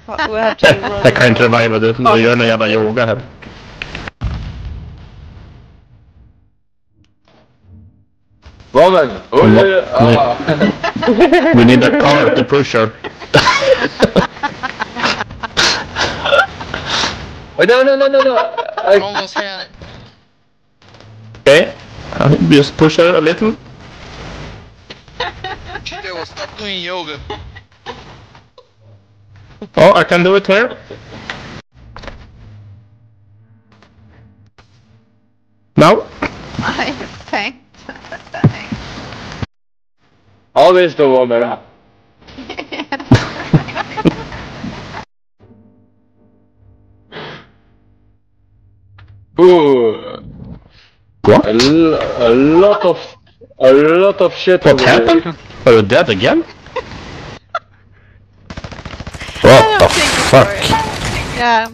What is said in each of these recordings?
We have to run. Jag kan inte reviva det, du gör någon jävla yoga här. Woman! We need a car to push her. Oh, no! Almost had it. Okay, just push her a little. Chico, stop doing yoga. Oh, I can do it here. Now? Thanks. Always the woman. Ooh. What? A lot of shit. What over happened? here. Are you dead again? What the fuck? Yeah.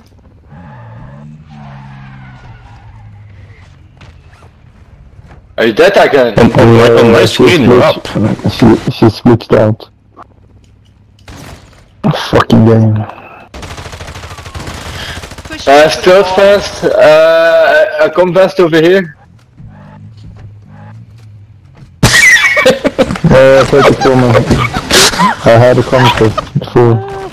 Are you dead again? On my screen, you're up. She switched out. Fucking game. Still fast. Come fast over here. 34 minutes. I had a conflict before.